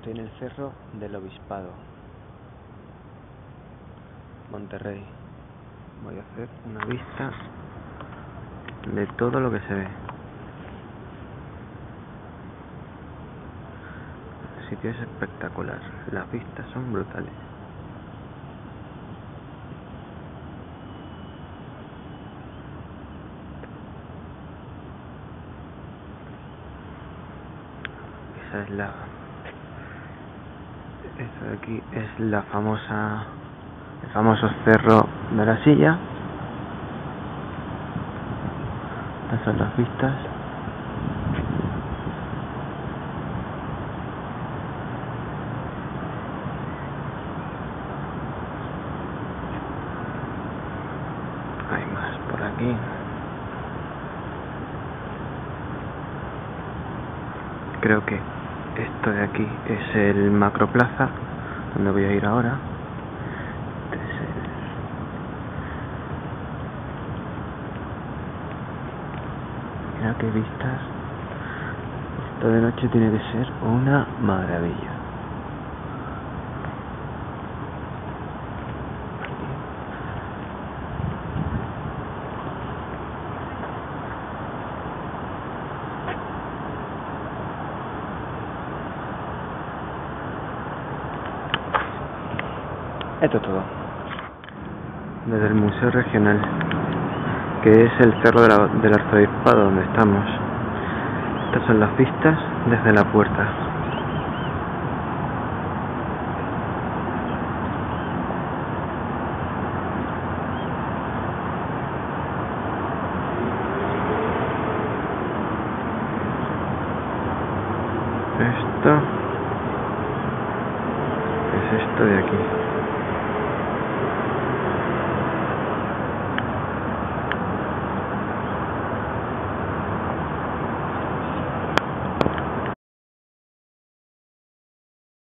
Estoy en el Cerro del Obispado, Monterrey. Voy a hacer una vista de todo lo que se ve. El sitio es espectacular, las vistas son brutales. Esto de aquí es el famoso Cerro de la Silla. Estas son las vistas. Hay más por aquí. Creo que esto de aquí es el Macroplaza, donde voy a ir ahora. Mira qué vistas. Esto de noche tiene que ser una maravilla. Esto es todo. Desde el Museo Regional, que es el Cerro del Arzobispado donde estamos. Estas son las vistas desde la puerta. Esto es esto de aquí.